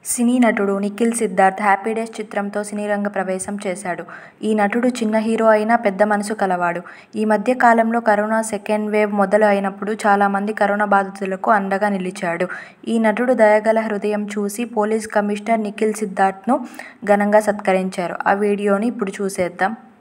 సినీ నటుడు Nikhil Siddharth 'happy days' చిత్రంతో సినీరంగ ప్రవేశం చేశాడు. ఈ నటుడు చిన్న హీరో అయినా పెద్ద మనసు కలవాడు. ఈ మధ్య కాలంలో కరోనా సెకండ్ వేవ్ మొదలు అయినప్పుడు చాలా మంది కరోనా బాధితులకు అండగా నిలిచాడు. ఈ నటుడు దయగల హృదయం చూసి పోలీస్ కమిషనర్ నిఖిల్ సిద్ధార్థ్ను ఘనంగా సత్కరించారు. ఆ వీడియోని ఇప్పుడు చూసేద్దాం.